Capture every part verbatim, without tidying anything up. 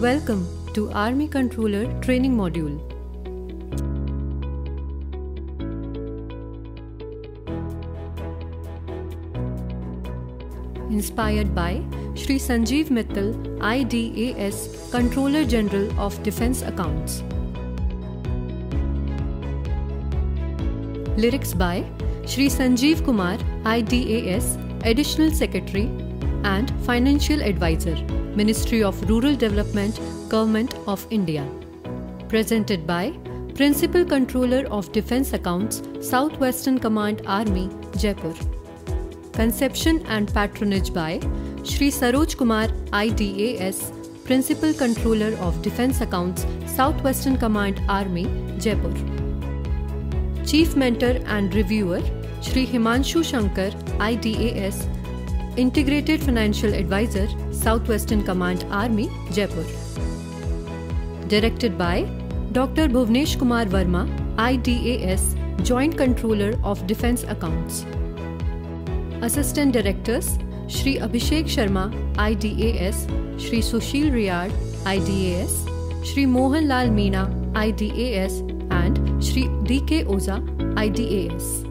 Welcome to Army Controller Training Module. Inspired by Shri Sanjeev Mittal, I D A S, Controller General of Defence Accounts. Lyrics by Shri Sanjeev Kumar, I D A S, Additional Secretary and Financial Advisor, Ministry of Rural Development, Government of India. Presented by Principal Controller of Defence Accounts, Southwestern Command Army, Jaipur. Conception and patronage by Shri Saroj Kumar, I D A S, Principal Controller of Defence Accounts, Southwestern Command Army, Jaipur. Chief Mentor and Reviewer Shri Himanshu Shankar, I D A S, Integrated Financial Advisor, Southwestern Command Army, Jaipur. Directed by Doctor Bhuvnesh Kumar Verma, I D A S, Joint Controller of Defence Accounts. Assistant Directors Shri Abhishek Sharma, I D A S, Shri Sushil Riyad, I D A S, Shri Mohan Lal Meena, I D A S, and Shri D K Oza, I D A S.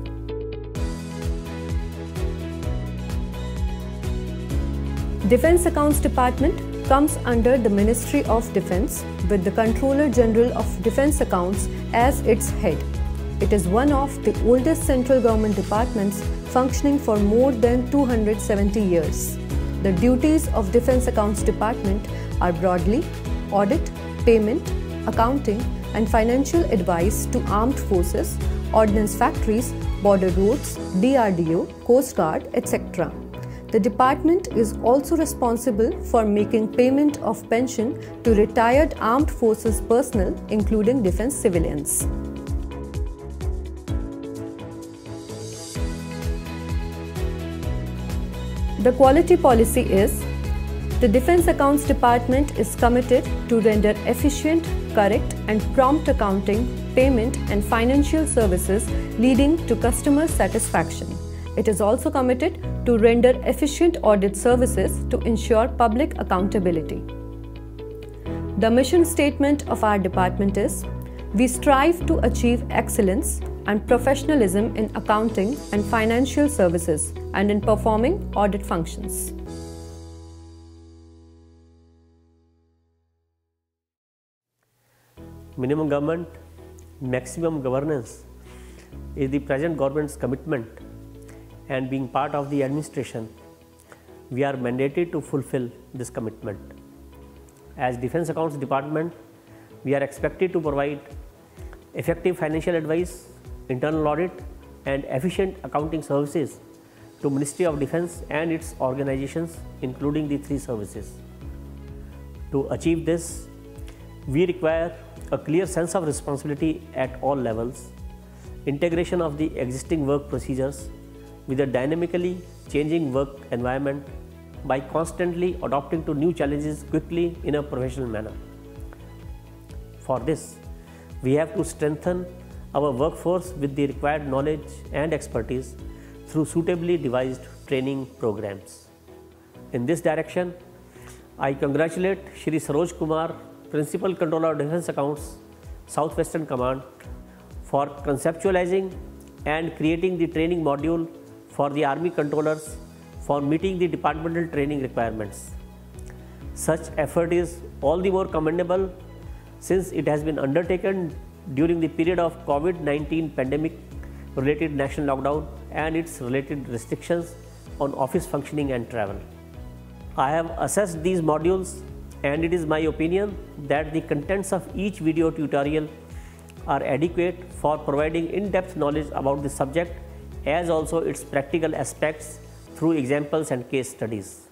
Defence Accounts Department comes under the Ministry of Defence with the Controller General of Defence Accounts as its head. It is one of the oldest central government departments functioning for more than two hundred seventy years. The duties of Defence Accounts Department are broadly audit, payment, accounting and financial advice to armed forces, ordnance factories, border roads, D R D O, Coast Guard, et cetera. The department is also responsible for making payment of pension to retired armed forces personnel, including defence civilians. The quality policy is: the Defence Accounts Department is committed to render efficient, correct and prompt accounting, payment and financial services leading to customer satisfaction. It is also committed to render efficient audit services to ensure public accountability. The mission statement of our department is: we strive to achieve excellence and professionalism in accounting and financial services and in performing audit functions. Minimum government, maximum governance is the present government's commitment, and being part of the administration, we are mandated to fulfill this commitment. As Defence Accounts Department, we are expected to provide effective financial advice, internal audit and efficient accounting services to Ministry of Defence and its organizations, including the three services. To achieve this, we require a clear sense of responsibility at all levels, integration of the existing work procedures with a dynamically changing work environment by constantly adapting to new challenges quickly in a professional manner. For this, we have to strengthen our workforce with the required knowledge and expertise through suitably devised training programs. In this direction, I congratulate Shri Saroj Kumar, Principal Controller of Defence Accounts, Southwestern Command, for conceptualizing and creating the training module for the Army Controllers for meeting the departmental training requirements. Such effort is all the more commendable since it has been undertaken during the period of COVID nineteen pandemic related national lockdown and its related restrictions on office functioning and travel. I have assessed these modules and it is my opinion that the contents of each video tutorial are adequate for providing in-depth knowledge about the subject as also its practical aspects through examples and case studies.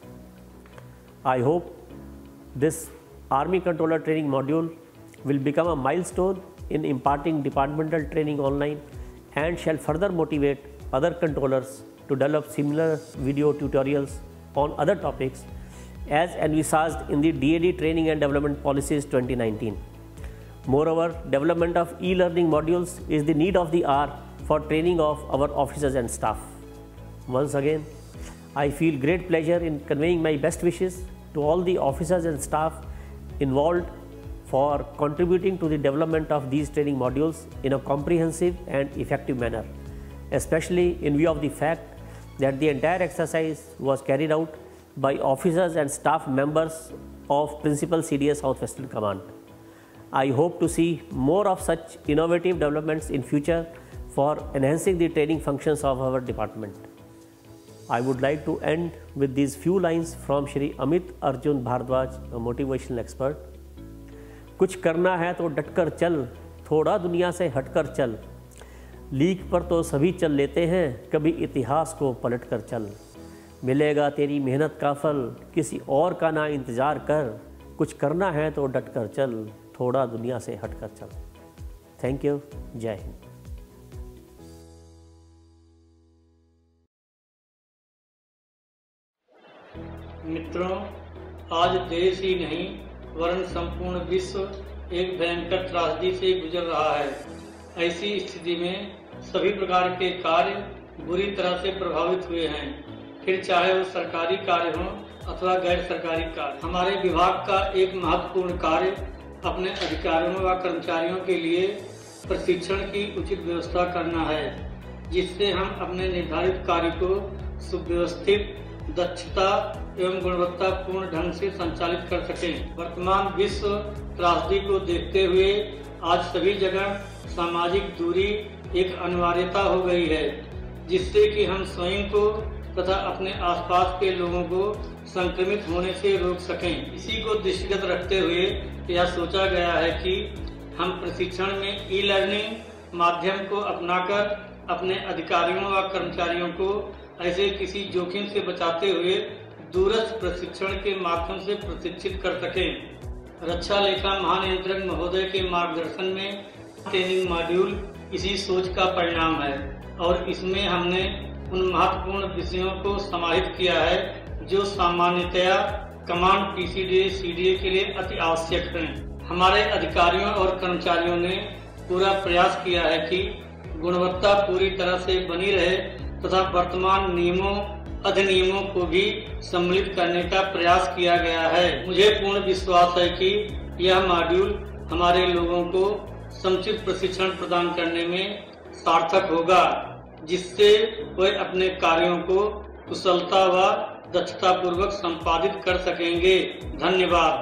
I hope this Army Controller Training module will become a milestone in imparting departmental training online and shall further motivate other controllers to develop similar video tutorials on other topics as envisaged in the D A D Training and Development Policies twenty nineteen. Moreover, development of e-learning modules is the need of the hour for training of our officers and staff. Once again, I feel great pleasure in conveying my best wishes to all the officers and staff involved for contributing to the development of these training modules in a comprehensive and effective manner, especially in view of the fact that the entire exercise was carried out by officers and staff members of Principal C D A South Western Command. I hope to see more of such innovative developments in future for enhancing the training functions of our department. I would like to end with these few lines from Shri Amit Arjun Bhardwaj, a motivational expert. कुछ करना है तो डटकर चल, थोड़ा दुनिया से हटकर चल, लीक पर तो सभी चल लेते हैं, कभी इतिहास को पलट कर चल, मिलेगा तेरी मेहनत का फल, किसी और का ना इंतज़ार कर, कुछ करना है तो डटकर चल, थोड़ा दुनिया से हटकर चल। Thank you. जय हिंद। मित्रों, आज देश ही नहीं वरन संपूर्ण विश्व एक भयंकर त्रासदी से गुजर रहा है। ऐसी स्थिति में सभी प्रकार के कार्य बुरी तरह से प्रभावित हुए हैं, फिर चाहे वो सरकारी कार्य हो अथवा गैर सरकारी कार्य। हमारे विभाग का एक महत्वपूर्ण कार्य अपने अधिकारियों व कर्मचारियों के लिए प्रशिक्षण की उचित व्यवस्था करना है, जिससे हम अपने निर्धारित कार्य को सुव्यवस्थित, दक्षता एवं गुणवत्तापूर्ण ढंग से संचालित कर सकें। वर्तमान विश्व त्रासदी को देखते हुए आज सभी जगह सामाजिक दूरी एक अनिवार्यता हो गई है, जिससे कि हम स्वयं को तथा अपने आसपास के लोगों को संक्रमित होने से रोक सकें। इसी को दृष्टिगत रखते हुए यह सोचा गया है कि हम प्रशिक्षण में ई लर्निंग माध्यम को अपनाकर अपने अधिकारियों व कर्मचारियों को ऐसे किसी जोखिम से बचाते हुए दूरस्थ प्रशिक्षण के माध्यम से प्रशिक्षित कर सकें। रक्षा लेखा महानियंत्रक महोदय के मार्गदर्शन में ट्रेनिंग मॉड्यूल इसी सोच का परिणाम है और इसमें हमने उन महत्वपूर्ण विषयों को समाहित किया है जो सामान्यतया कमांड पीसीडीए सीडीए के लिए अति आवश्यक हैं। हमारे अधिकारियों और कर्मचारियों ने पूरा प्रयास किया है कि गुणवत्ता पूरी तरह से बनी रहे तथा वर्तमान नियमों अधिनियमों को भी सम्मिलित करने का प्रयास किया गया है। मुझे पूर्ण विश्वास है कि यह मॉड्यूल हमारे लोगों को समुचित प्रशिक्षण प्रदान करने में सार्थक होगा, जिससे वे अपने कार्यों को कुशलता व दक्षता पूर्वक संपादित कर सकेंगे। धन्यवाद।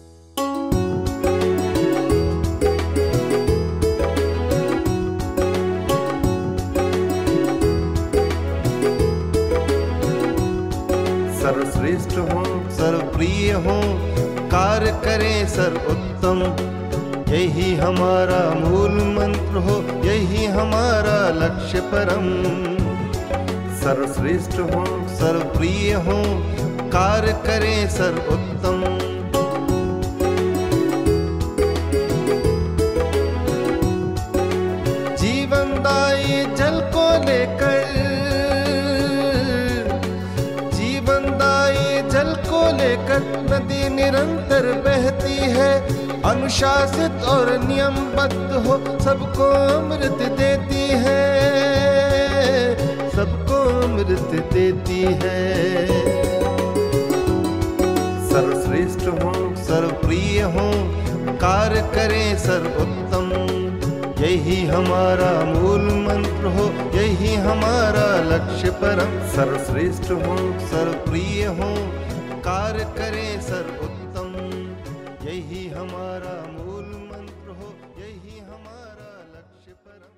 सर्वश्रेष्ठ हो, सर्वप्रिय हो, कार्य करें सर्वोत्तम, यही हमारा मूल मंत्र हो, यही हमारा लक्ष्य परम। सर्वश्रेष्ठ हो, सर्वप्रिय हो, कार्य करें सर्वोत्तम, जीवनदायी जल को लेकर, जीवनदायी जल को लेकर नदी निरंतर बहती है, अनुशासित और नियमबद्ध हो, सबको अमृत देती है, सबको अमृत देती है। सर्वश्रेष्ठ हो, सर्वप्रिय हो, कार्य करें सर्वोत्तम, यही हमारा मूल मंत्र हो, यही हमारा लक्ष्य परम। सर्वश्रेष्ठ हो, सर्वप्रिय हो, कार्य करें सर्वोत्तम, यही हमारा मूल मंत्र हो, यही हमारा लक्ष्य परम।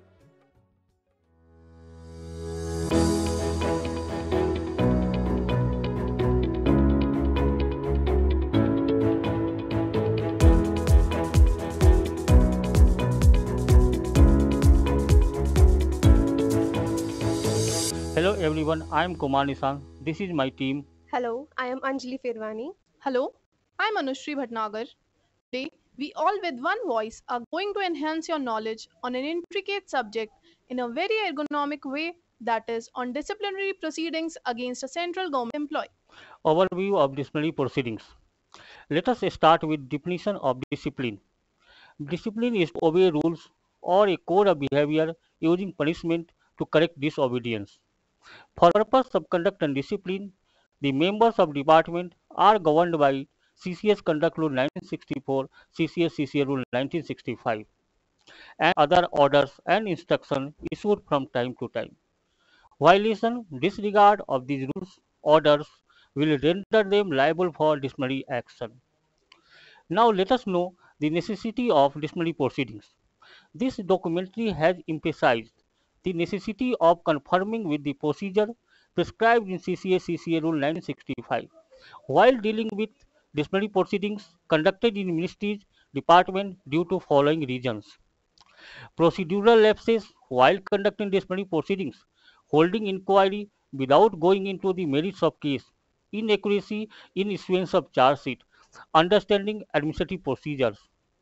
Hello everyone, I am Kumar Nisang. This is my team. Hello, I am Anjali Firwani. Hello, I'm Anushri Bhatnagar. Today, we all with one voice are going to enhance your knowledge on an intricate subject in a very ergonomic way, that is on disciplinary proceedings against a central government employee. Overview of disciplinary proceedings. Let us start with definition of discipline. Discipline is to obey rules or a code of behavior using punishment to correct disobedience. For purpose of conduct and discipline, the members of department are governed by C C S Conduct Rule nineteen sixty-four, C C S C C A Rule nineteen sixty-five, and other orders and instructions issued from time to time. Violation, disregard of these rules, orders will render them liable for disciplinary action. Now let us know the necessity of disciplinary proceedings. This documentary has emphasized the necessity of conforming with the procedure prescribed in C C A C C A Rule nineteen sixty-five while dealing with disciplinary proceedings conducted in ministries department due to following reasons: procedural lapses while conducting disciplinary proceedings, holding inquiry without going into the merits of case, inaccuracy in issuance of charge sheet, understanding administrative procedures.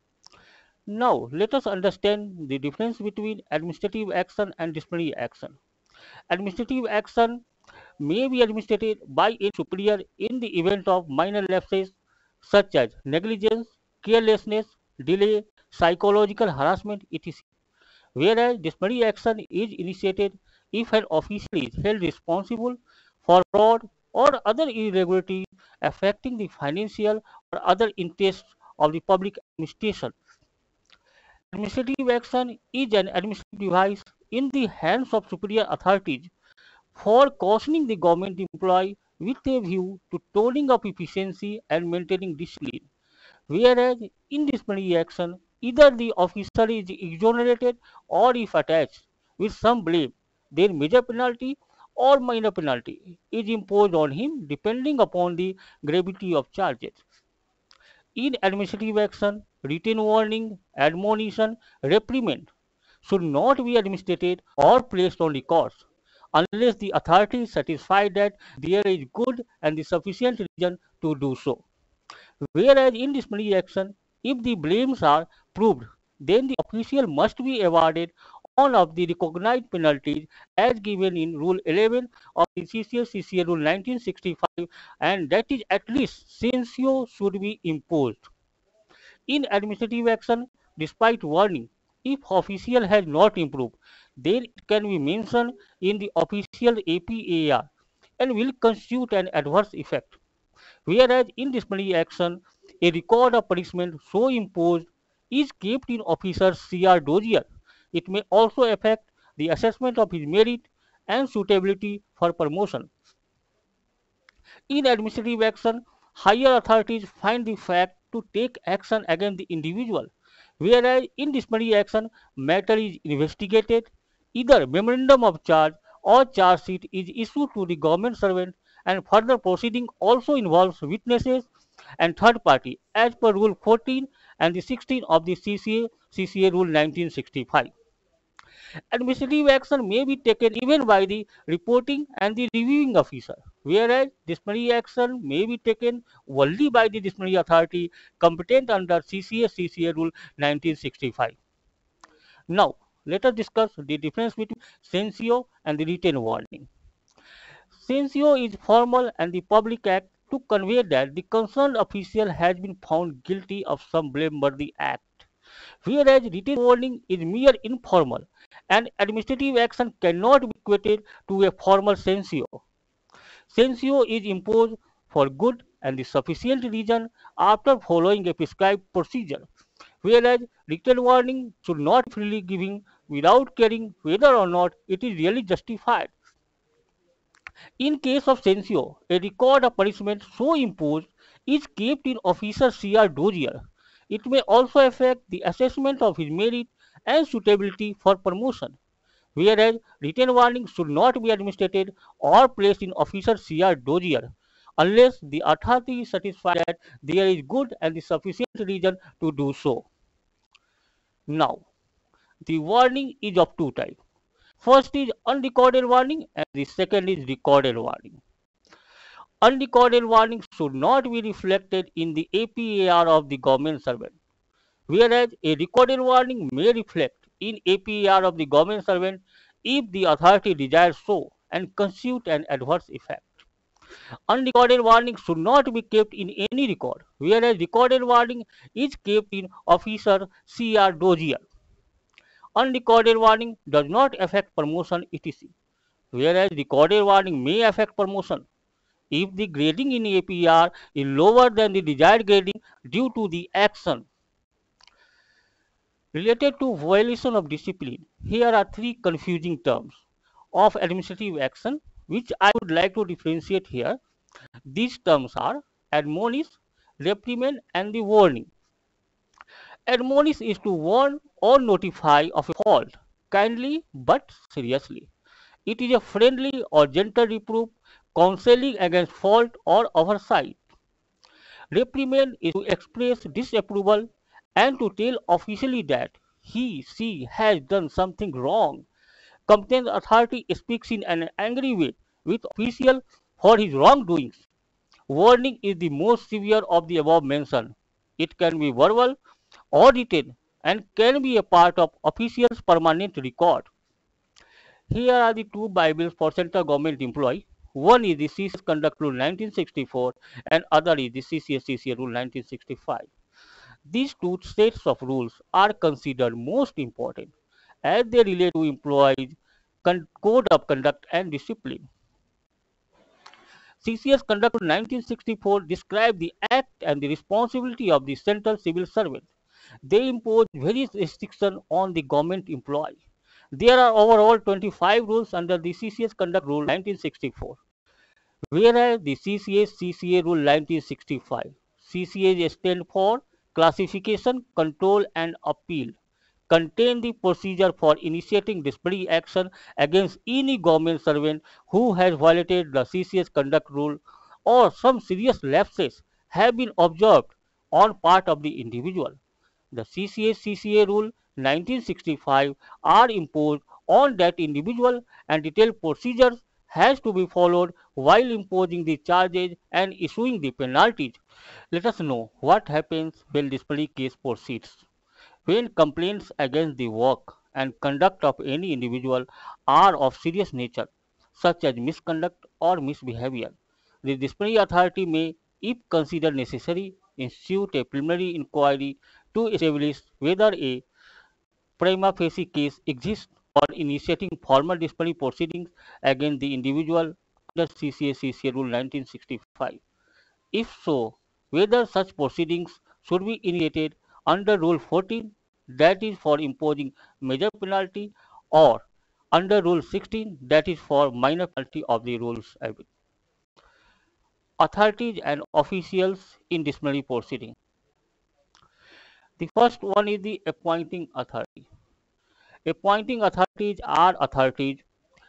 Now, let us understand the difference between administrative action and disciplinary action. Administrative action may be administered by a superior in the event of minor lapses such as negligence, carelessness, delay, psychological harassment, et cetera. Whereas disciplinary action is initiated if an official is held responsible for fraud or other irregularities affecting the financial or other interests of the public administration. Administrative action is an administrative device in the hands of superior authorities for cautioning the government employee with a view to toning up efficiency and maintaining discipline. Whereas in disciplinary action, either the officer is exonerated or if attached with some blame, then major penalty or minor penalty is imposed on him depending upon the gravity of charges. In administrative action, written warning, admonition, reprimand should not be administered or placed on records unless the authority is satisfied that there is good and the sufficient reason to do so. Whereas in disciplinary action, if the blames are proved, then the official must be awarded one of the recognized penalties as given in Rule eleven of the C C A C C A Rule nineteen sixty-five, and that is at least censure should be imposed. In administrative action, despite warning, if official has not improved, then it can be mentioned in the official A P A R and will constitute an adverse effect. Whereas in disciplinary action, a record of punishment so imposed is kept in officer's C R dossier. It may also affect the assessment of his merit and suitability for promotion. In administrative action, higher authorities find the fact to take action against the individual, whereas in disciplinary action, matter is investigated, either memorandum of charge or charge sheet is issued to the government servant, and further proceeding also involves witnesses and third party as per Rule fourteen and the sixteen of the C C A C C A Rule nineteen sixty-five. Administrative action may be taken even by the reporting and the reviewing officer, whereas disciplinary action may be taken only by the disciplinary authority competent under C C A C C A Rule nineteen sixty-five. Now, let us discuss the difference between censure and the written warning. Censure is formal and the public act to convey that the concerned official has been found guilty of some blameworthy act, whereas written warning is mere informal and administrative action cannot be equated to a formal censure. Censure is imposed for good and the sufficient reason after following a prescribed procedure, whereas written warning should not be freely given without caring whether or not it is really justified. In case of censure, a record of punishment so imposed is kept in officer's C R dossier. It may also affect the assessment of his merit and suitability for promotion, whereas written warning should not be administered or placed in officer's C R dossier unless the authority is satisfied that there is good and the sufficient reason to do so. Now, the warning is of two types. First is unrecorded warning and the second is recorded warning. Unrecorded warning should not be reflected in the A P A R of the government servant, whereas a recorded warning may reflect in A P A R of the government servant if the authority desires so and constitute an adverse effect. Unrecorded warning should not be kept in any record, whereas recorded warning is kept in officer C R dossier. Unrecorded warning does not affect promotion, et cetera, whereas recorded warning may affect promotion. if the grading in A P R is lower than the desired grading due to the action. Related to violation of discipline, here are three confusing terms of administrative action which I would like to differentiate here. These terms are admonish, reprimand, and the warning. Admonish is to warn or notify of a fault, kindly but seriously. It is a friendly or gentle reproof, counseling against fault or oversight. Reprimand is to express disapproval and to tell officially that he, she has done something wrong. Competent authority speaks in an angry way with official for his wrongdoings. Warning is the most severe of the above mentioned. It can be verbal or written and can be a part of official's permanent record. Here are the two Bibles for central government employee. One is the C C S Conduct Rule nineteen sixty-four and other is the C C S C C A Rule nineteen sixty-five. These two sets of rules are considered most important as they relate to employees' code of conduct and discipline. C C S Conduct Rule nineteen sixty-four describes the act and the responsibility of the central civil servant. They impose various restrictions on the government employee. There are overall twenty-five rules under the C C S Conduct Rule nineteen sixty-four, whereas the C C S C C A Rule nineteen sixty-five. C C A stands for Classification, Control and Appeal, contain the procedure for initiating disciplinary action against any government servant who has violated the C C S Conduct Rule or some serious lapses have been observed on part of the individual. The C C S C C A Rule nineteen sixty-five are imposed on that individual and detailed procedures has to be followed while imposing the charges and issuing the penalties. Let us know what happens when disciplinary case proceeds. When complaints against the work and conduct of any individual are of serious nature, such as misconduct or misbehavior, the disciplinary authority may, if considered necessary, institute a preliminary inquiry to establish whether a prima facie case exists or initiating formal disciplinary proceedings against the individual under C C S C C A Rule nineteen sixty-five. If so, whether such proceedings should be initiated under Rule fourteen, that is for imposing major penalty, or under Rule sixteen, that is for minor penalty of the rules. Authorities and officials in disciplinary proceeding. The first one is the appointing authority. Appointing authorities are authorities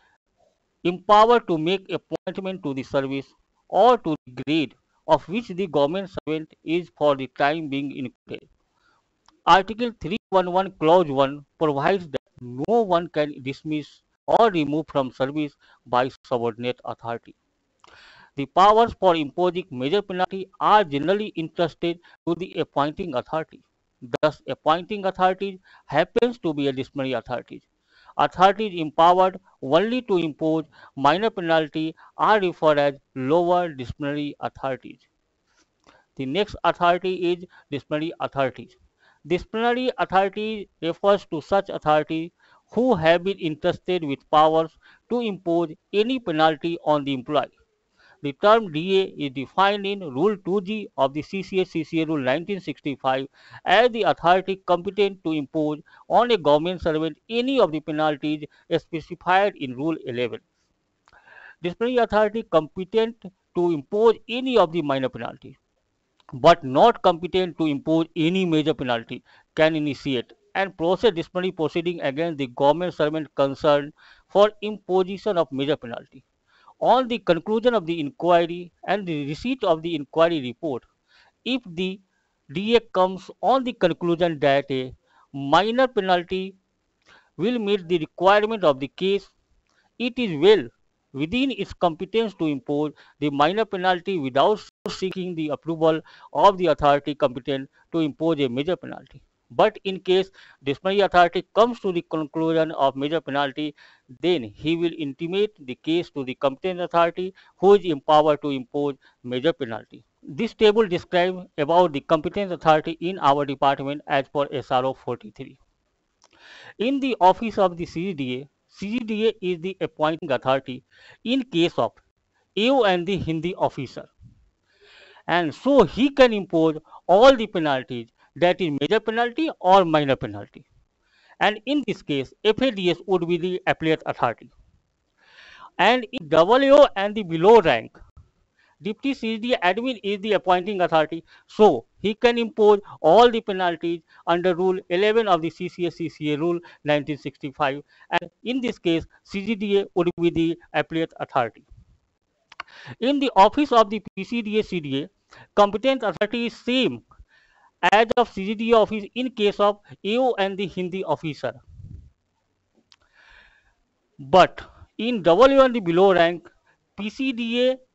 empowered to make appointment to the service or to the grade of which the government servant is for the time being included. Article three eleven Clause one provides that no one can dismiss or remove from service by subordinate authority. The powers for imposing major penalty are generally entrusted to the appointing authority. Thus, appointing authority happens to be a disciplinary authority. Authorities empowered only to impose minor penalty are referred as lower disciplinary authorities. The next authority is disciplinary authorities. Disciplinary authority refers to such authorities who have been entrusted with powers to impose any penalty on the employee. The term D A is defined in Rule two G of the C C S C C A Rule nineteen sixty-five as the authority competent to impose on a government servant any of the penalties specified in Rule eleven. Disciplinary authority competent to impose any of the minor penalties, but not competent to impose any major penalty, can initiate and process disciplinary proceeding against the government servant concerned for imposition of major penalty. On the conclusion of the inquiry and the receipt of the inquiry report, if the D A comes on the conclusion that a minor penalty will meet the requirement of the case, it is well within its competence to impose the minor penalty without seeking the approval of the authority competent to impose a major penalty. But in case disciplinary authority comes to the conclusion of major penalty, then he will intimate the case to the competent authority who is empowered to impose major penalty. This table describes about the competent authority in our department as per S R O forty-three. In the office of the C G D A, C G D A is the appointing authority in case of A O and the Hindi officer, and so he can impose all the penalties, that is major penalty or minor penalty, and in this case F A D S would be the appellate authority. And in double A O and the below rank, Deputy C D admin is the appointing authority, so he can impose all the penalties under Rule eleven of the C C A C C A Rule nineteen sixty-five, and in this case C G D A would be the appellate authority. In the office of the P C D A C D A, competent authority is same as of C G D A office in case of A O and the Hindi officer. But in double A O and the below rank, P C D A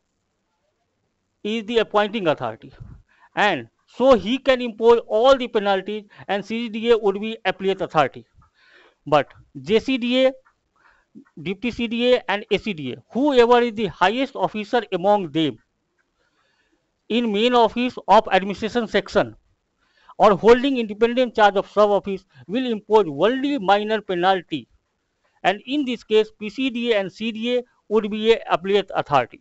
is the appointing authority, and so he can impose all the penalties, and C G D A would be appellate authority. But J C D A, Deputy C D A and A C D A, whoever is the highest officer among them in main office of administration section or holding independent charge of sub office, will impose only minor penalty, and in this case P C D A and C D A would be a appellate authority.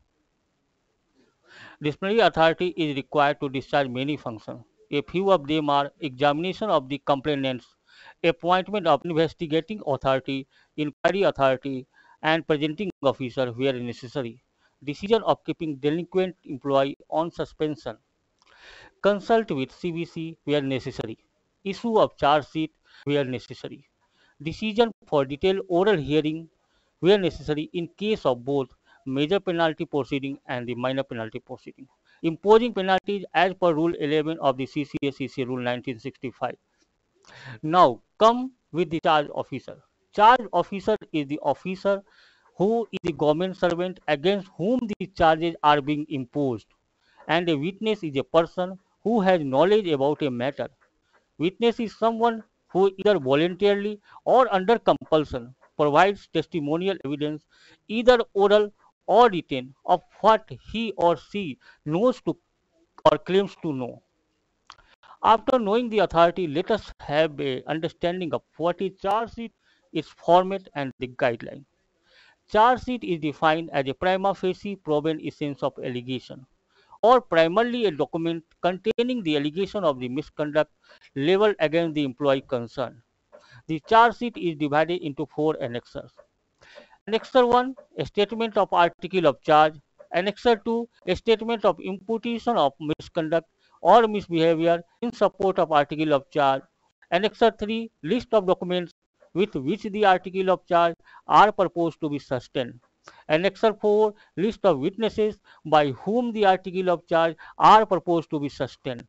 Disciplinary authority is required to discharge many functions. A few of them are examination of the complainants, appointment of investigating authority, inquiry authority, and presenting officer where necessary, decision of keeping delinquent employee on suspension, consult with C B C where necessary, issue of charge sheet where necessary, decision for detailed oral hearing where necessary in case of both major penalty proceeding and the minor penalty proceeding, imposing penalties as per Rule eleven of the C C A C C A Rule nineteen sixty-five. Now come with the charge officer. Charge officer is the officer who is the government servant against whom the charges are being imposed, and a witness is a person who has knowledge about a matter. Witness is someone who either voluntarily or under compulsion provides testimonial evidence, either oral or written, of what he or she knows to or claims to know. After knowing the authority, let us have a understanding of what is charge sheet, its format, and the guideline. Charge sheet is defined as a prima facie proven essence of allegation, or primarily a document containing the allegation of the misconduct leveled against the employee concerned. The charge sheet is divided into four annexures. Annexure one, a statement of article of charge. Annexure two, a statement of imputation of misconduct or misbehavior in support of article of charge. Annexure three, list of documents with which the article of charge are proposed to be sustained. Annexure four, list of witnesses by whom the article of charge are proposed to be sustained.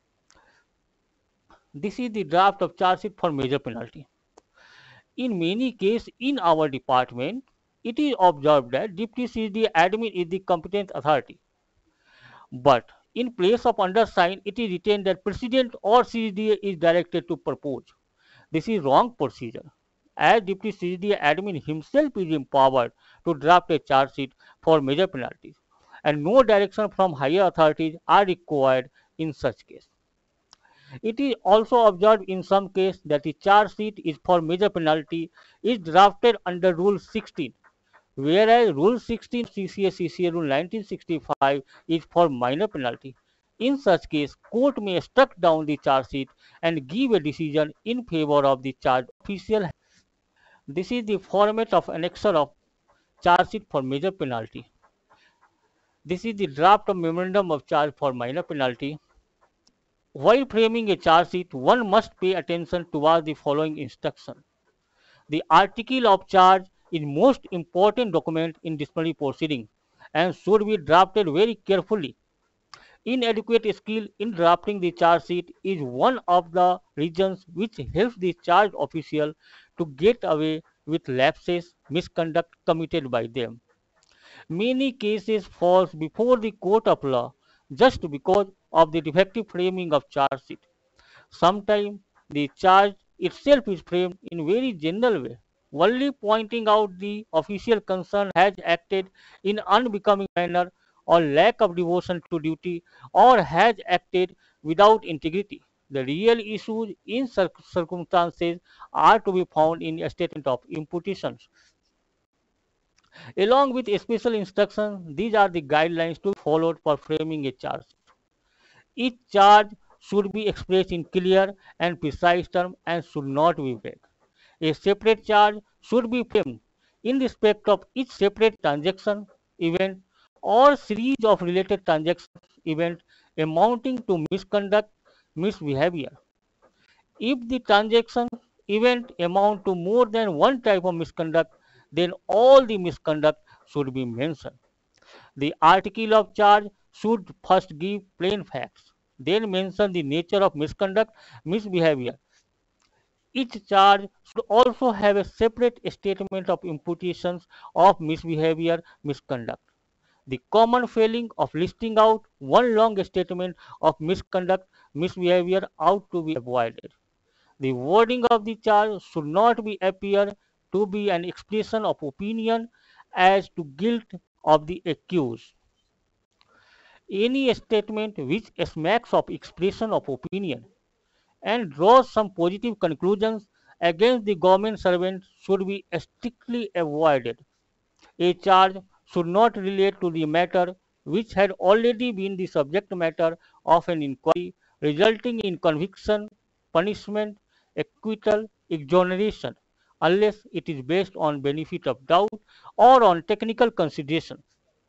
This is the draft of charge sheet for major penalty. In many cases in our department, it is observed that Deputy C D A admin is the competent authority. But in place of undersigned, it is written that President or C D A is directed to propose. This is wrong procedure, as Deputy C D A admin himself is empowered to draft a charge sheet for major penalties, and no direction from higher authorities are required in such case. It is also observed in some cases that the charge sheet is for major penalty is drafted under Rule sixteen, whereas Rule sixteen C C A C C A Rule nineteen sixty-five is for minor penalty. In such case, court may struck down the charge sheet and give a decision in favor of the charge official. This is the format of annexure of charge sheet for major penalty. This is the draft of memorandum of charge for minor penalty. While framing a charge sheet, one must pay attention towards the following instruction. The article of charge is most important document in disciplinary proceeding and should be drafted very carefully. Inadequate skill in drafting the charge sheet is one of the reasons which helps the charged official to get away with lapses, misconduct committed by them. Many cases fall before the court of law just because of the defective framing of charge sheet. Sometimes the charge itself is framed in very general way, only pointing out the official concerned has acted in unbecoming manner or lack of devotion to duty or has acted without integrity. The real issues in cir circumstances are to be found in a statement of imputations. Along with special instructions, these are the guidelines to be followed for framing a charge. Each charge should be expressed in clear and precise terms and should not be vague. A separate charge should be framed in respect of each separate transaction, event, or series of related transaction events amounting to misconduct, misbehavior. If the transaction event amount to more than one type of misconduct, then all the misconduct should be mentioned. The article of charge should first give plain facts, then mention the nature of misconduct, misbehavior. Each charge should also have a separate statement of imputations of misbehavior, misconduct. The common failing of listing out one long statement of misconduct, misbehavior ought to be avoided. The wording of the charge should not be appear to be an expression of opinion as to guilt of the accused. Any statement which smacks of expression of opinion and draws some positive conclusions against the government servant should be strictly avoided. A charge should not relate to the matter which had already been the subject matter of an inquiry, resulting in conviction, punishment, acquittal, exoneration, unless it is based on benefit of doubt or on technical consideration.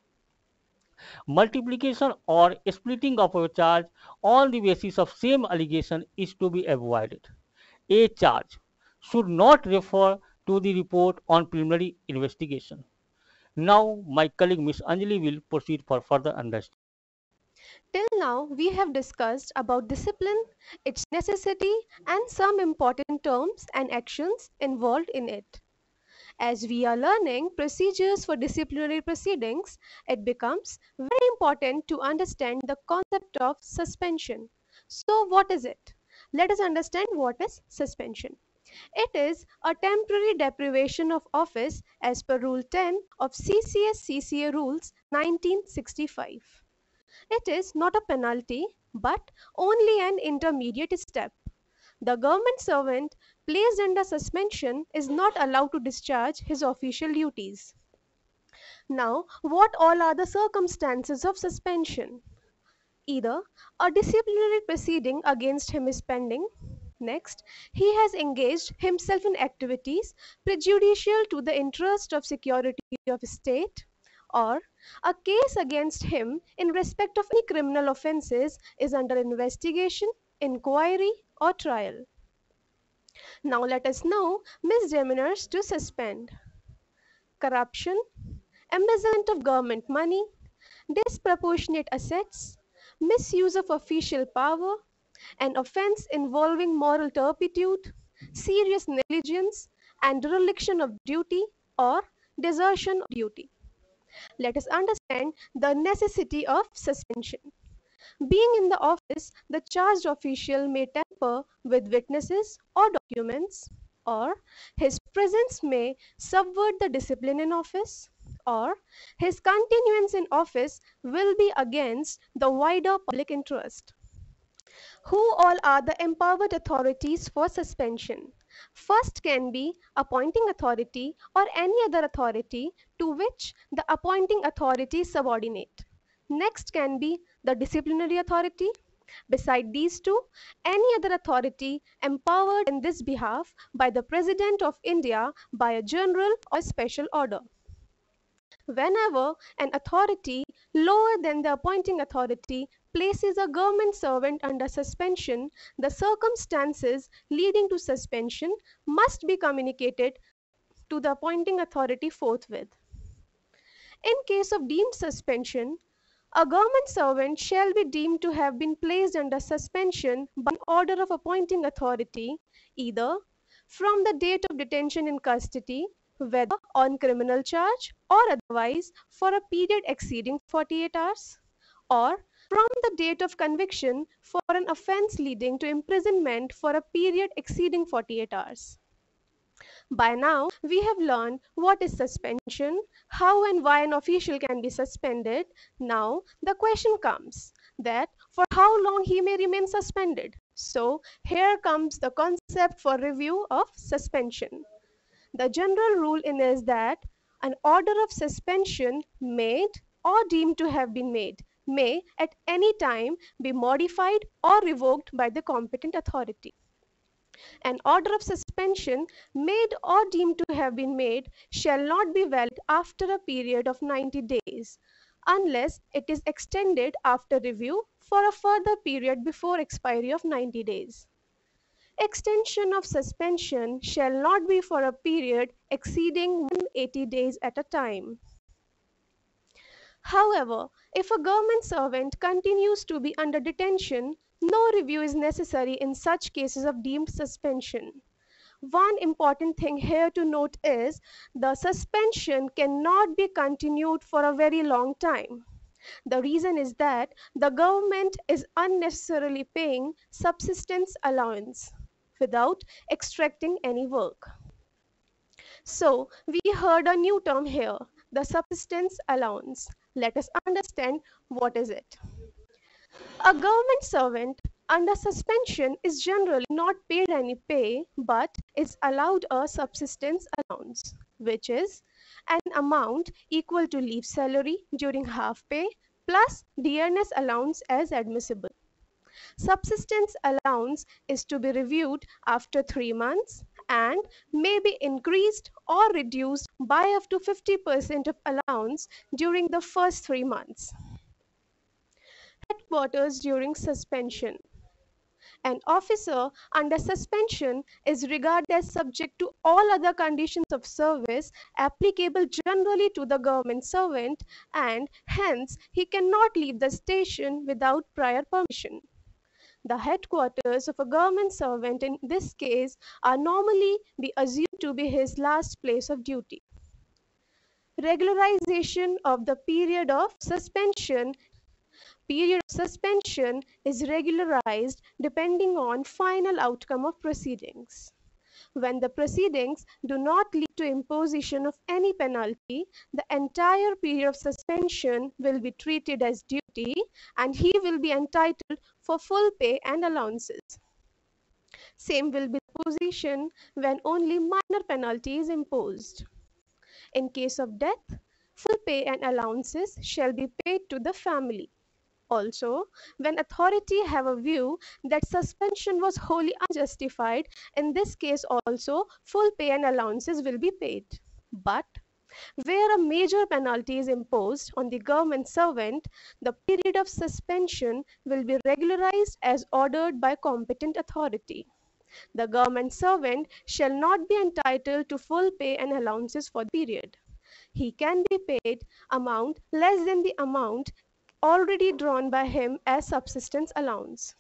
Multiplication or splitting of a charge on the basis of same allegation is to be avoided. A charge should not refer to the report on preliminary investigation. Now, my colleague Miss Anjali will proceed for further understanding. Till now, we have discussed about discipline, its necessity, and some important terms and actions involved in it. As we are learning procedures for disciplinary proceedings, it becomes very important to understand the concept of suspension. So, what is it? Let us understand what is suspension. It is a temporary deprivation of office as per Rule ten of C C S C C A Rules nineteen sixty-five. It is not a penalty but only an intermediate step. The government servant placed under suspension is not allowed to discharge his official duties. Now, what all are the circumstances of suspension? Either a disciplinary proceeding against him is pending. Next, he has engaged himself in activities prejudicial to the interest of security of state, or a case against him in respect of any criminal offences is under investigation, inquiry, or trial. Now let us know misdemeanors to suspend: corruption, embezzlement of government money, disproportionate assets, misuse of official power, an offence involving moral turpitude, serious negligence, and dereliction of duty or desertion of duty. Let us understand the necessity of suspension. Being in the office, the charged official may tamper with witnesses or documents, or his presence may subvert the discipline in office, or his continuance in office will be against the wider public interest. Who all are the empowered authorities for suspension? First can be appointing authority or any other authority to which the appointing authority is subordinate. Next can be the disciplinary authority. Beside these two, any other authority empowered in this behalf by the President of India by a general or special order. Whenever an authority lower than the appointing authority places a government servant under suspension, the circumstances leading to suspension must be communicated to the appointing authority forthwith. In case of deemed suspension, a government servant shall be deemed to have been placed under suspension by an order of appointing authority, either from the date of detention in custody, whether on criminal charge or otherwise for a period exceeding forty-eight hours, or from the date of conviction for an offence leading to imprisonment for a period exceeding forty-eight hours. By now, we have learned what is suspension, how and why an official can be suspended. Now, the question comes that for how long he may remain suspended. So, here comes the concept for review of suspension. The general rule in is that An order of suspension made or deemed to have been made may at any time be modified or revoked by the competent authority. An order of suspension made or deemed to have been made shall not be valid after a period of ninety days, unless it is extended after review for a further period before expiry of ninety days. Extension of suspension shall not be for a period exceeding one hundred eighty days at a time. However, if a government servant continues to be under detention, no review is necessary in such cases of deemed suspension. One important thing here to note is the suspension cannot be continued for a very long time. The reason is that the government is unnecessarily paying subsistence allowance without extracting any work. So, we heard a new term here, the subsistence allowance. Let us understand what is it. A government servant under suspension is generally not paid any pay but is allowed a subsistence allowance, which is an amount equal to leave salary during half pay plus dearness allowance as admissible. Subsistence allowance is to be reviewed after three months and may be increased or reduced by up to fifty percent of allowance during the first three months. Headquarters during suspension. An officer under suspension is regarded as subject to all other conditions of service applicable generally to the government servant, and hence he cannot leave the station without prior permission. The headquarters of a government servant in this case are normally be assumed to be his last place of duty. Regularization of the period of suspension. Period of suspension is regularized depending on final outcome of proceedings. When the proceedings do not lead to imposition of any penalty, the entire period of suspension will be treated as duty and he will be entitled for full pay and allowances. Same will be the position when only minor penalty is imposed. In case of death, full pay and allowances shall be paid to the family. Also, when authority have a view that suspension was wholly unjustified, in this case also full pay and allowances will be paid. But where a major penalty is imposed on the government servant, the period of suspension will be regularized as ordered by competent authority. The government servant shall not be entitled to full pay and allowances for the period. He can be paid amount less than the amount already drawn by him as subsistence allowance.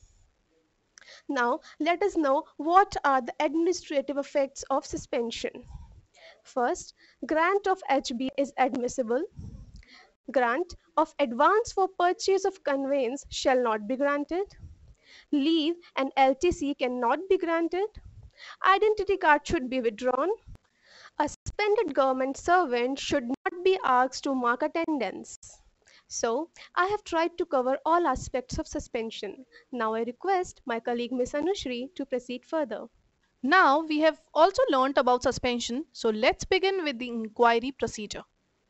Now, let us know what are the administrative effects of suspension. First, grant of H B is admissible. Grant of advance for purchase of conveyance shall not be granted. Leave and L T C cannot be granted. Identity card should be withdrawn. A suspended government servant should not be asked to mark attendance. So, I have tried to cover all aspects of suspension. Now I request my colleague Miss Anushri to proceed further. Now we have also learnt about suspension, so let's begin with the inquiry procedure.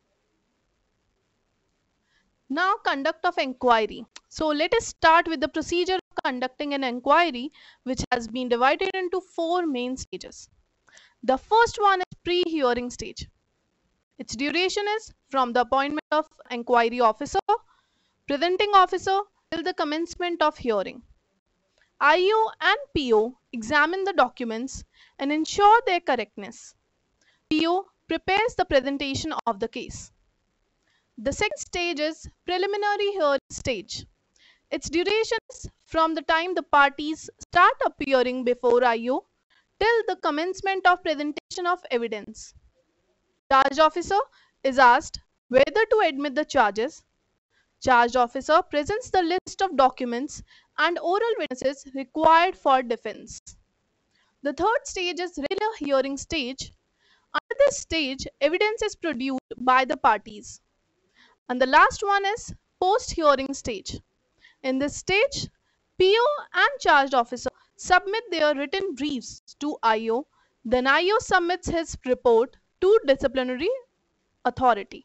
Now, conduct of inquiry. So let us start with the procedure of conducting an inquiry, which has been divided into four main stages. The first one is pre-hearing stage. Its duration is from the appointment of inquiry officer, presenting officer till the commencement of hearing. I O and P O examine the documents and ensure their correctness. P O prepares the presentation of the case. The second stage is preliminary hearing stage. Its duration is from the time the parties start appearing before I O till the commencement of presentation of evidence. Charged officer is asked whether to admit the charges. Charged officer presents the list of documents and oral witnesses required for defense. The third stage is regular hearing stage. Under this stage, evidence is produced by the parties. And the last one is post-hearing stage. In this stage, P O and charged officer submit their written briefs to I O. Then I O submits his report to disciplinary authority.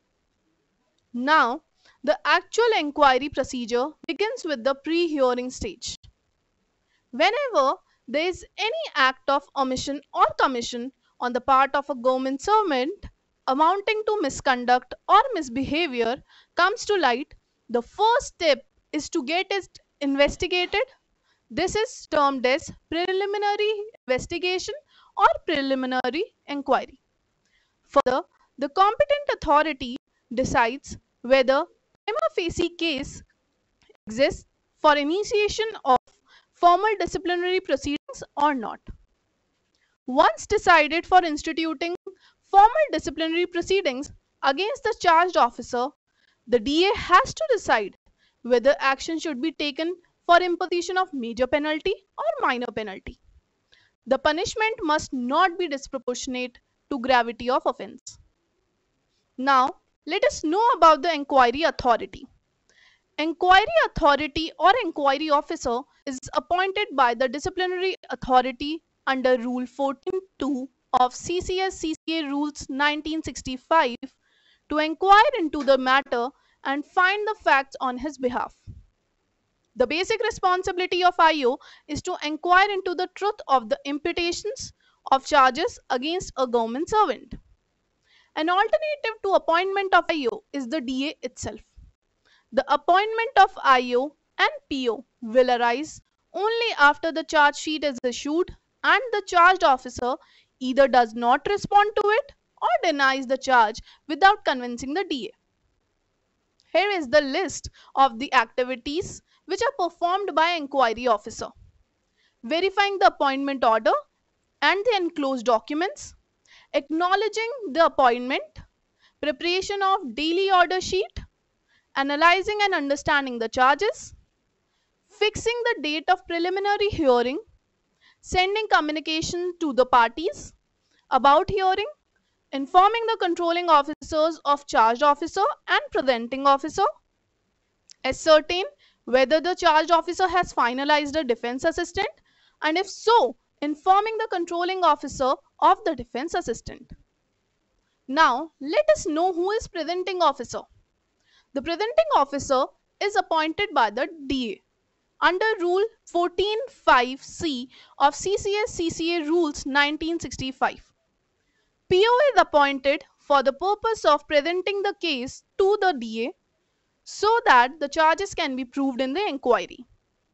Now, the actual inquiry procedure begins with the pre-hearing stage. Whenever there is any act of omission or commission on the part of a government servant amounting to misconduct or misbehavior comes to light, the first step is to get it investigated. This is termed as preliminary investigation or preliminary inquiry. Further, the competent authority decides whether prima facie case exists for initiation of formal disciplinary proceedings or not. Once decided for instituting formal disciplinary proceedings against the charged officer, the D A has to decide whether action should be taken for imposition of major penalty or minor penalty. The punishment must not be disproportionate to gravity of offense. Now, let us know about the inquiry authority. Inquiry authority or inquiry officer is appointed by the disciplinary authority under Rule fourteen point two of C C S C C A Rules nineteen sixty-five to inquire into the matter and find the facts on his behalf. The basic responsibility of I O is to inquire into the truth of the imputations of charges against a government servant. An alternative to appointment of I O is the D A itself. The appointment of I O and P O will arise only after the charge sheet is issued and the charged officer either does not respond to it or denies the charge without convincing the D A. Here is the list of the activities which are performed by inquiry officer: verifying the appointment order and the enclosed documents, acknowledging the appointment, preparation of daily order sheet, analyzing and understanding the charges, fixing the date of preliminary hearing, sending communication to the parties about hearing, informing the controlling officers of charged officer and presenting officer, ascertain whether the charged officer has finalized a defense assistant, and if so, informing the controlling officer of the defense assistant. Now, let us know who is presenting officer. The presenting officer is appointed by the D A under Rule fourteen point five C of C C S C C A Rules nineteen sixty-five. P O is appointed for the purpose of presenting the case to the D A so that the charges can be proved in the inquiry.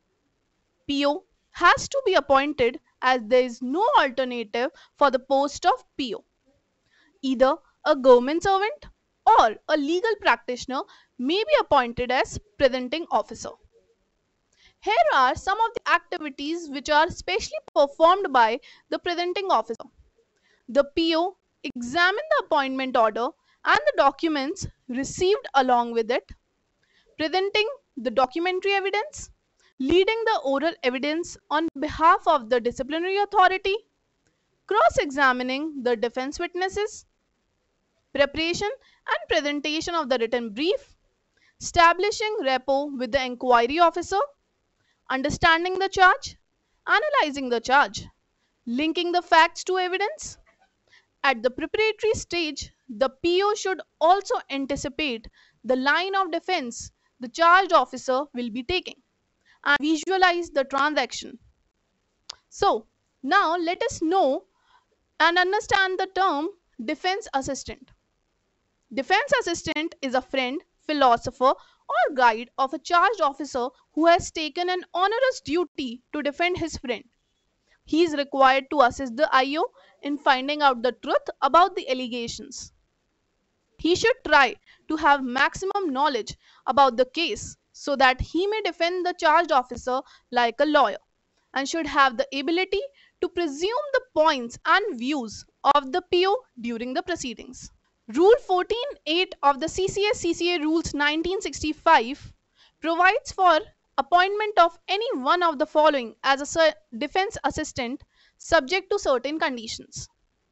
P O has to be appointed as there is no alternative for the post of P O. Either a government servant or a legal practitioner may be appointed as presenting officer. Here are some of the activities which are specially performed by the presenting officer. The P O examines the appointment order and the documents received along with it, presenting the documentary evidence, leading the oral evidence on behalf of the disciplinary authority, cross-examining the defense witnesses, preparation and presentation of the written brief, establishing rapport with the inquiry officer, understanding the charge, analyzing the charge, linking the facts to evidence. At the preparatory stage, the P O should also anticipate the line of defense the charged officer will be taking and visualize the transaction. So, now let us know and understand the term defense assistant. Defense assistant is a friend, philosopher, or guide of a charged officer who has taken an onerous duty to defend his friend. He is required to assist the I O in finding out the truth about the allegations. He should try to have maximum knowledge about the case so that he may defend the charged officer like a lawyer, and should have the ability to presume the points and views of the P O during the proceedings. Rule fourteen point eight of the C C S C C A Rules nineteen sixty-five provides for appointment of any one of the following as a defense assistant subject to certain conditions.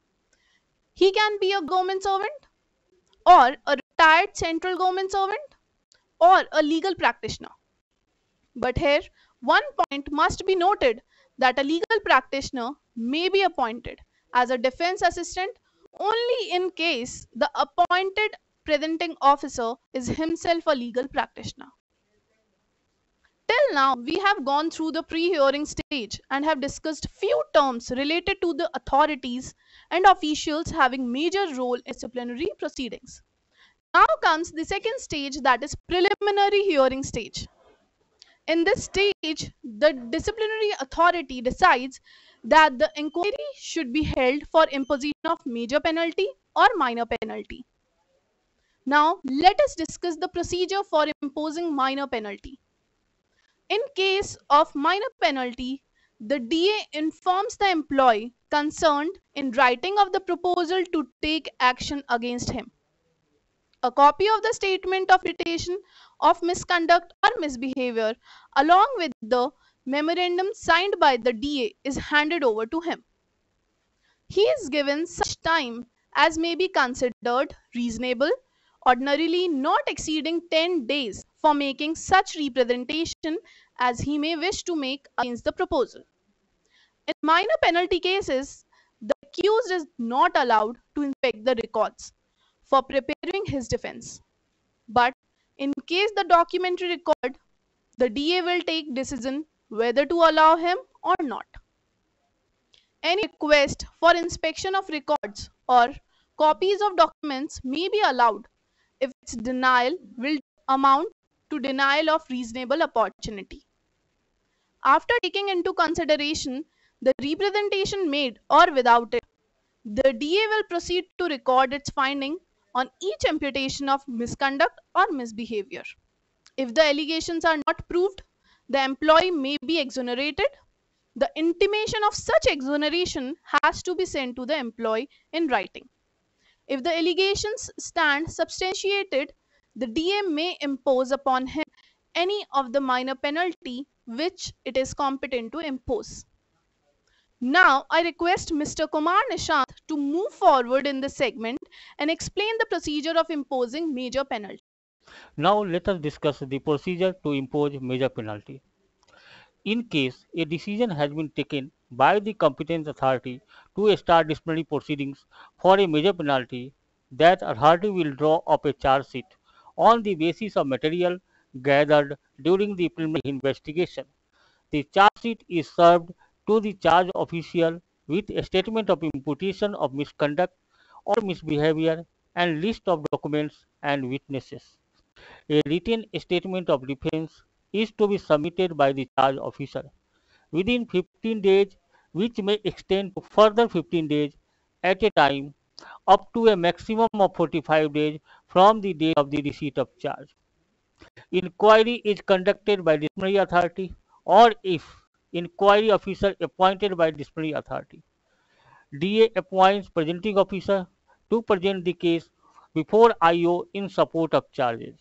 He can be a government servant, or a retired central government servant, or a legal practitioner. But here, one point must be noted, that a legal practitioner may be appointed as a defense assistant only in case the appointed presenting officer is himself a legal practitioner. Till now, we have gone through the pre-hearing stage and have discussed few terms related to the authorities and officials having major role in disciplinary proceedings. Now comes the second stage, that is preliminary hearing stage. In this stage, the disciplinary authority decides that the inquiry should be held for imposition of major penalty or minor penalty. Now, let us discuss the procedure for imposing minor penalty. In case of minor penalty, the D A informs the employee concerned in writing of the proposal to take action against him. A copy of the statement of irritation of misconduct or misbehavior along with the memorandum signed by the D A is handed over to him. He is given such time as may be considered reasonable, ordinarily not exceeding ten days for making such representation as he may wish to make against the proposal. In minor penalty cases, the accused is not allowed to inspect the records for preparing his defense. But in case the documentary record, the D A will take decision whether to allow him or not. Any request for inspection of records or copies of documents may be allowed if its denial will amount to denial of reasonable opportunity. After taking into consideration the representation made or without it, the D A will proceed to record its finding on each imputation of misconduct or misbehavior. If the allegations are not proved, the employee may be exonerated. The intimation of such exoneration has to be sent to the employee in writing. If the allegations stand substantiated, the D A may impose upon him any of the minor penalty which it is competent to impose. Now, I request Mister Kumar Nishant to move forward in this segment and explain the procedure of imposing major penalty. Now let us discuss the procedure to impose major penalty. In case a decision has been taken by the competent authority to start disciplinary proceedings for a major penalty, that authority will draw up a charge sheet on the basis of material gathered during the preliminary investigation. The charge sheet is served to the charge official with a statement of imputation of misconduct or misbehavior and list of documents and witnesses. A written statement of defense is to be submitted by the charge officer within fifteen days, which may extend to further fifteen days at a time, up to a maximum of forty-five days from the date of the receipt of charge. Inquiry is conducted by disciplinary authority, or if inquiry officer appointed by disciplinary authority. D A appoints presenting officer to present the case before I O in support of charges.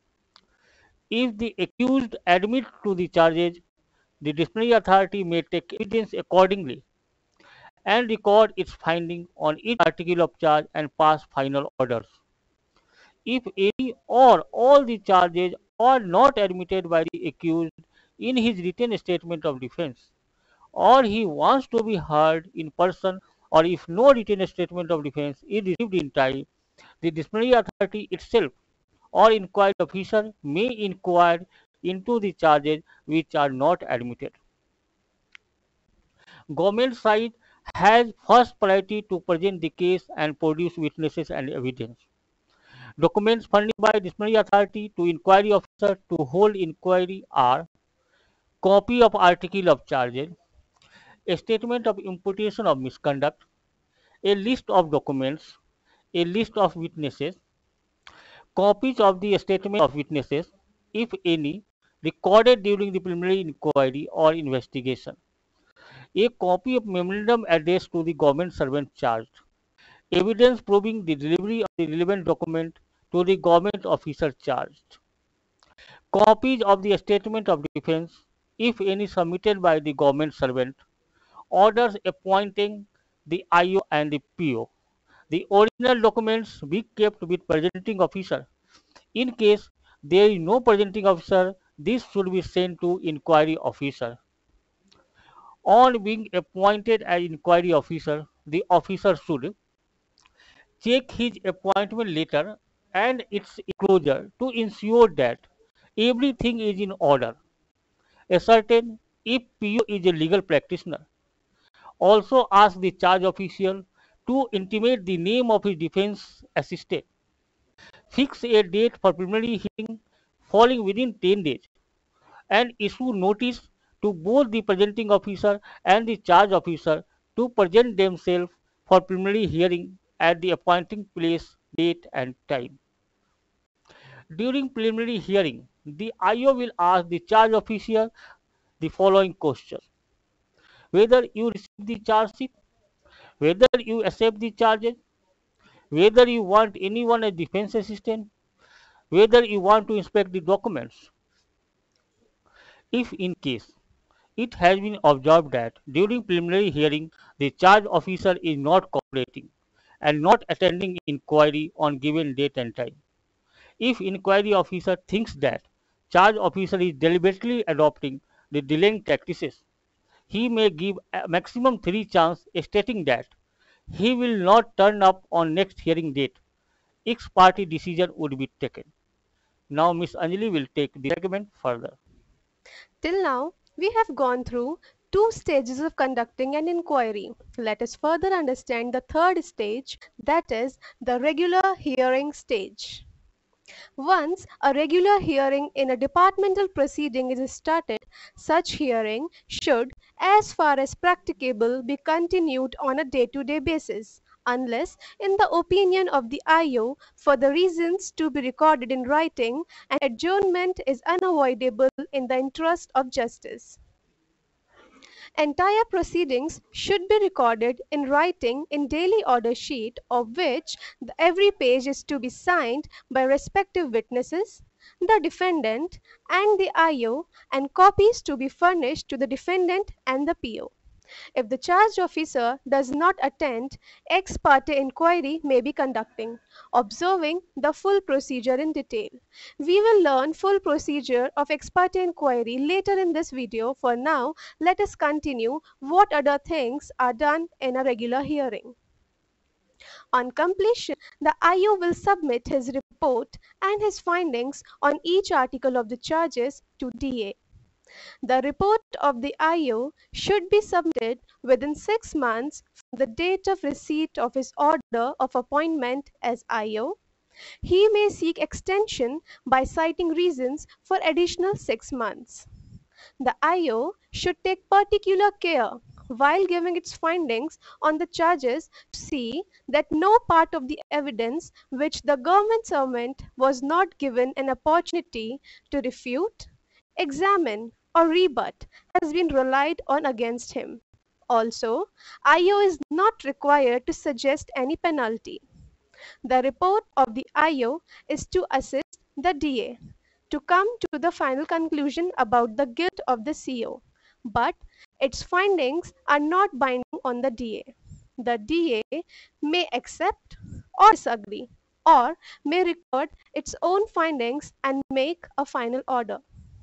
If the accused admits to the charges, the disciplinary authority may take evidence accordingly and record its finding on each article of charge and pass final orders. If any or all the charges are not admitted by the accused in his written statement of defense, or he wants to be heard in person, or if no written statement of defense is received in time, the disciplinary authority itself or inquiry officer may inquire into the charges which are not admitted. Government side has first priority to present the case and produce witnesses and evidence. Documents furnished by disciplinary authority to inquiry officer to hold inquiry are copy of article of charges, a statement of imputation of misconduct, a list of documents, a list of witnesses, copies of the statement of witnesses, if any, recorded during the preliminary inquiry or investigation, a copy of memorandum addressed to the government servant charged, evidence proving the delivery of the relevant document to the government officer charged, copies of the statement of defense, if any, submitted by the government servant, orders appointing the I O and the P O. The original documents be kept with presenting officer. In case there is no presenting officer, this should be sent to inquiry officer. On being appointed as inquiry officer, the officer should check his appointment letter and its enclosure to ensure that everything is in order. Ascertain if P O is a legal practitioner. Also ask the charge official to intimate the name of his defense assistant. Fix a date for preliminary hearing falling within ten days and issue notice to both the presenting officer and the charge officer to present themselves for preliminary hearing at the appointing place, date and time. During preliminary hearing, the I O will ask the charge officer the following questions: whether you receive the charge sheet, whether you accept the charges, whether you want anyone as defense assistant, whether you want to inspect the documents. If in case it has been observed that during preliminary hearing the charge officer is not cooperating and not attending inquiry on given date and time, if inquiry officer thinks that charge officer is deliberately adopting the delaying practices, he may give a maximum three chance stating that he will not turn up on next hearing date. Ex parte decision would be taken. Now Miss Anjali will take the segment further. Till now, we have gone through two stages of conducting an inquiry. Let us further understand the third stage, that is the regular hearing stage. Once a regular hearing in a departmental proceeding is started, such hearing should, as far as practicable, be continued on a day-to-day basis, unless, in the opinion of the I O, for the reasons to be recorded in writing, an adjournment is unavoidable in the interest of justice. Entire proceedings should be recorded in writing in daily order sheet, of which the, every page is to be signed by respective witnesses, the defendant and the I O, and copies to be furnished to the defendant and the P O. If the charged officer does not attend, ex parte inquiry may be conducting, observing the full procedure in detail. We will learn full procedure of ex parte inquiry later in this video. For now, let us continue what other things are done in a regular hearing. On completion, the I O will submit his report and his findings on each article of the charges to D A. The report of the I O should be submitted within six months from the date of receipt of his order of appointment as I O. He may seek extension by citing reasons for additional six months. The I O should take particular care while giving its findings on the charges to see that no part of the evidence which the government servant was not given an opportunity to refute, examine, or rebut has been relied on against him. Also, I O is not required to suggest any penalty. The report of the I O is to assist the D A to come to the final conclusion about the guilt of the C O, but its findings are not binding on the D A. The D A may accept or disagree, or may record its own findings and make a final order.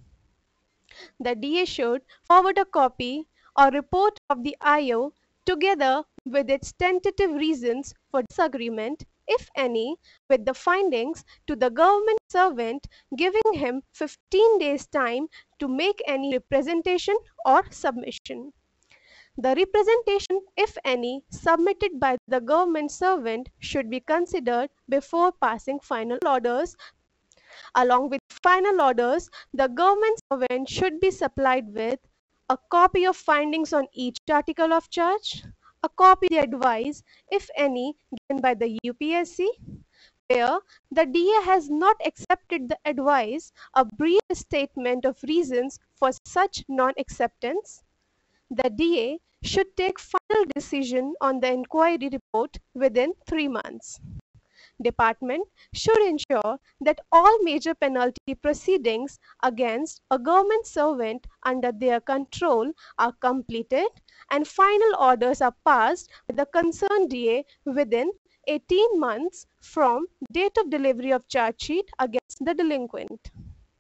The D A should forward a copy or report of the I O together with its tentative reasons for disagreement, if any, with the findings to the government servant, giving him fifteen days time to make any representation or submission. The representation, if any, submitted by the government servant should be considered before passing final orders. Along with final orders, the government servant should be supplied with a copy of findings on each article of charge, a copy of the advice, if any, given by the U P S C. Where the D A has not accepted the advice, a brief statement of reasons for such non-acceptance. The D A should take final decision on the inquiry report within three months. Department should ensure that all major penalty proceedings against a government servant under their control are completed and final orders are passed by the concerned D A within eighteen months from date of delivery of charge sheet against the delinquent.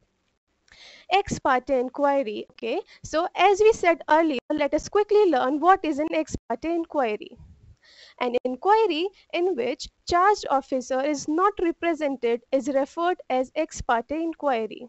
Ex parte inquiry. Okay, so as we said earlier, let us quickly learn what is an ex parte inquiry. An inquiry in which charged officer is not represented is referred as ex parte inquiry.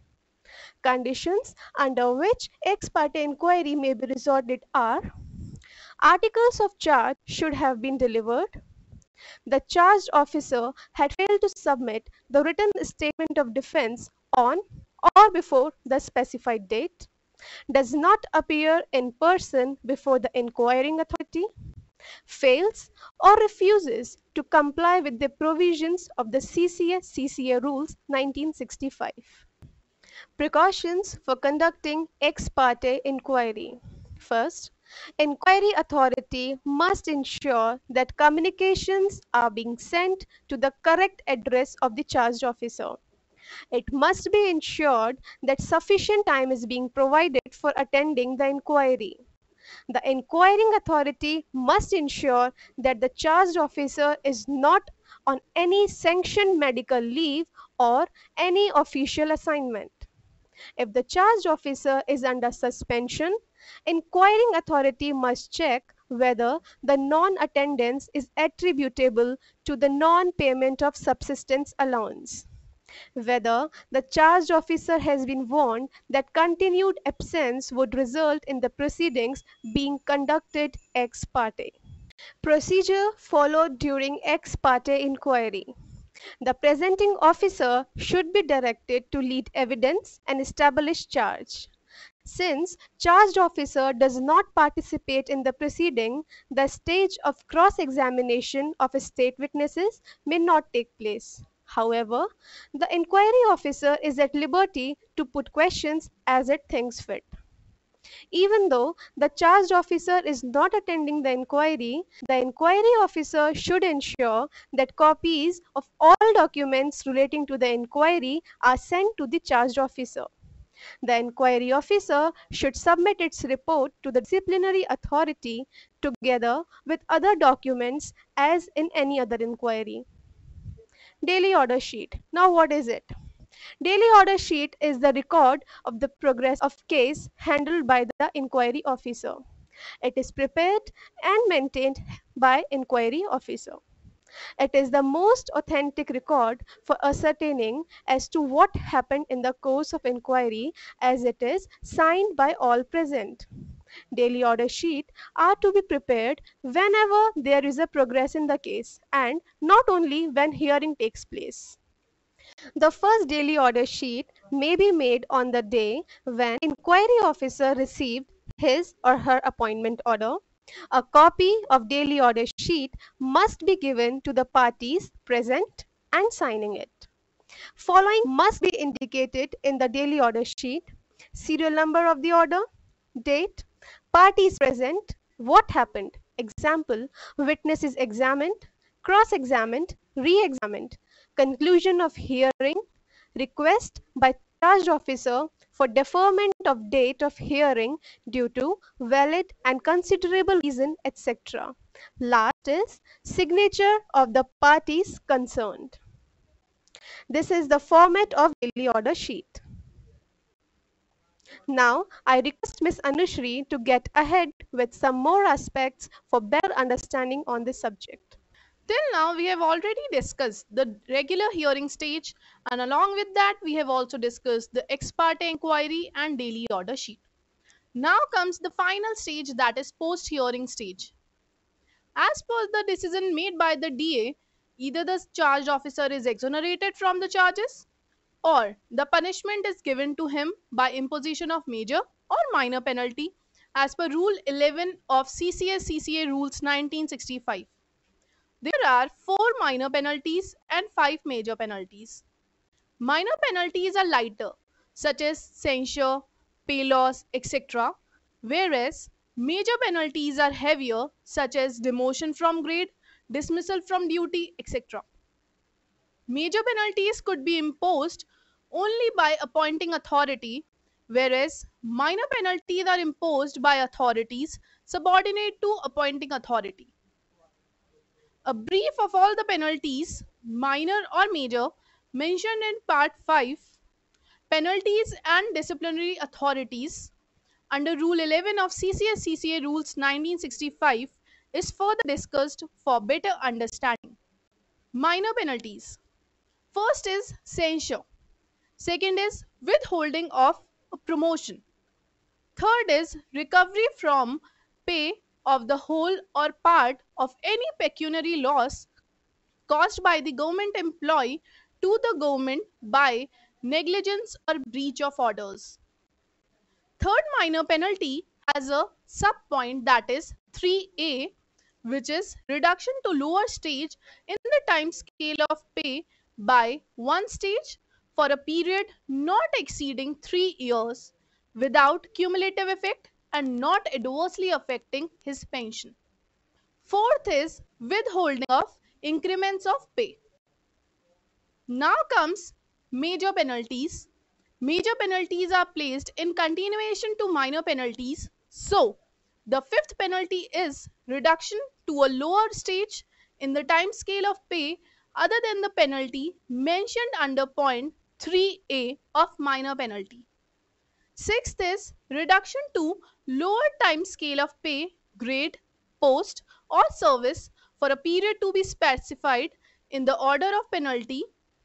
Conditions under which ex parte inquiry may be resorted are: articles of charge should have been delivered, the charged officer had failed to submit the written statement of defense on or before the specified date, does not appear in person before the inquiring authority, fails or refuses to comply with the provisions of the C C A C C A Rules nineteen sixty-five. Precautions for conducting ex parte inquiry. First, inquiry authority must ensure that communications are being sent to the correct address of the charged officer. It must be ensured that sufficient time is being provided for attending the inquiry. The inquiring authority must ensure that the charged officer is not on any sanctioned medical leave or any official assignment. If the charged officer is under suspension, inquiring authority must check whether the non-attendance is attributable to the non-payment of subsistence allowance, whether the charged officer has been warned that continued absence would result in the proceedings being conducted ex parte. Procedure followed during ex parte inquiry. The presenting officer should be directed to lead evidence and establish charge. Since charged officer does not participate in the proceeding, the stage of cross-examination of state witnesses may not take place. However, the inquiry officer is at liberty to put questions as it thinks fit. Even though the charged officer is not attending the inquiry, the inquiry officer should ensure that copies of all documents relating to the inquiry are sent to the charged officer. The inquiry officer should submit its report to the disciplinary authority together with other documents as in any other inquiry. Daily order sheet. Now what is it? Daily order sheet is the record of the progress of case handled by the inquiry officer. It is prepared and maintained by inquiry officer. It is the most authentic record for ascertaining as to what happened in the course of inquiry, as it is signed by all present. Daily order sheet are to be prepared whenever there is a progress in the case and not only when hearing takes place. The first daily order sheet may be made on the day when inquiry officer received his or her appointment order. A copy of daily order sheet must be given to the parties present and signing it. Following must be indicated in the daily order sheet: serial number of the order, date, parties present, what happened. Example: witness is examined, cross-examined, re-examined, conclusion of hearing, request by charged officer for deferment of date of hearing due to valid and considerable reason, et cetera. Last is signature of the parties concerned. This is the format of daily order sheet. Now, I request Miss Anushri to get ahead with some more aspects for better understanding on this subject. Till now, we have already discussed the regular hearing stage, and along with that, we have also discussed the ex parte inquiry and daily order sheet. Now comes the final stage, that is post-hearing stage. As per the decision made by the D A, either the charged officer is exonerated from the charges or the punishment is given to him by imposition of major or minor penalty as per Rule eleven of C C A C C A Rules nineteen sixty-five. There are four minor penalties and five major penalties. Minor penalties are lighter, such as censure, pay loss, et cetera, whereas major penalties are heavier, such as demotion from grade, dismissal from duty, et cetera. Major penalties could be imposed only by appointing authority, whereas minor penalties are imposed by authorities subordinate to appointing authority. A brief of all the penalties, minor or major, mentioned in Part five, Penalties and Disciplinary Authorities, under Rule eleven of C C A C C A Rules nineteen sixty-five, is further discussed for better understanding. Minor penalties. First is censure. Second is withholding of a promotion. Third is recovery from pay of the whole or part of any pecuniary loss caused by the government employee to the government by negligence or breach of orders. Third minor penalty has a sub-point, that is three A, which is reduction to lower stage in the time scale of pay by one stage for a period not exceeding three years without cumulative effect and not adversely affecting his pension. Fourth is withholding of increments of pay. Now comes major penalties. Major penalties are placed in continuation to minor penalties. So, the fifth penalty is reduction to a lower stage in the time scale of pay other than the penalty mentioned under point three A of minor penalty. Sixth is reduction to lower time scale of pay, grade, post or service for a period to be specified in the order of penalty.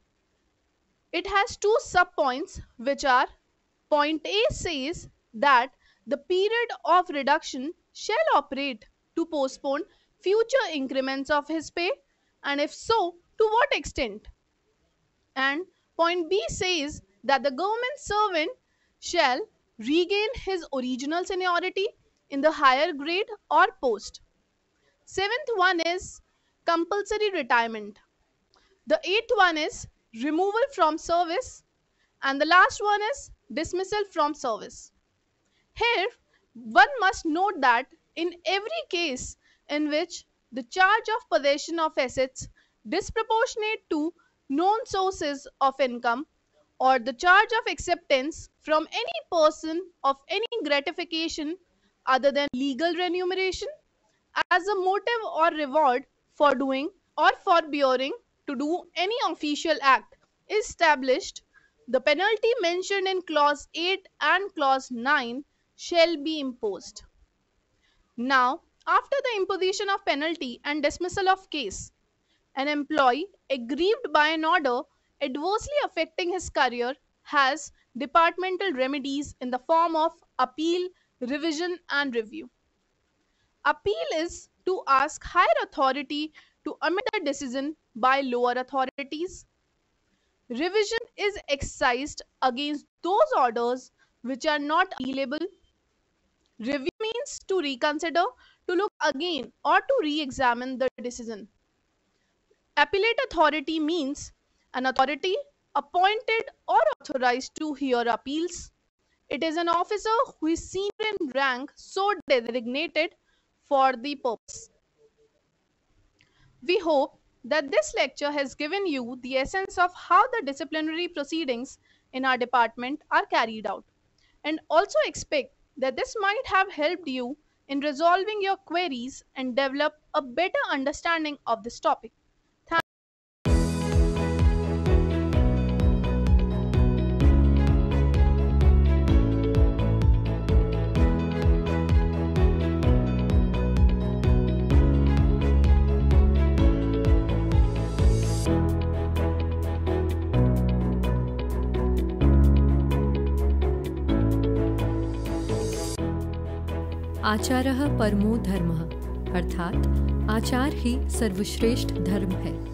It has two sub-points, which are point A says that the period of reduction shall operate to postpone future increments of his pay, and if so, to what extent? And point B says that the government servant shall regain his original seniority in the higher grade or post. Seventh one is compulsory retirement. The eighth one is removal from service, and the last one is dismissal from service. Here, one must note that in every case in which the charge of possession of assets disproportionate to known sources of income or the charge of acceptance from any person of any gratification other than legal remuneration as a motive or reward for doing or forbearing to do any official act is established, the penalty mentioned in clause eight and clause nine shall be imposed. Now, after the imposition of penalty and dismissal of case, an employee aggrieved by an order adversely affecting his career has departmental remedies in the form of appeal, revision and review. Appeal is to ask higher authority to amend the decision by lower authorities. Revision is exercised against those orders which are not appealable. Review means to reconsider, to look again or to re-examine the decision. Appellate authority means an authority appointed or authorized to hear appeals. It is an officer who is senior in rank, so designated for the purpose. We hope that this lecture has given you the essence of how the disciplinary proceedings in our department are carried out, and also expect that this might have helped you in resolving your queries and develop a better understanding of this topic. Thank आचारः परमो धर्मः, अर्थात आचार ही सर्वश्रेष्ठ धर्म है।